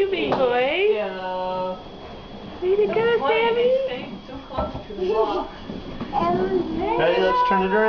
you, big boy. Yeah. Way to go, Sammy. Stay too close to the wall. Ready, let's turn it around.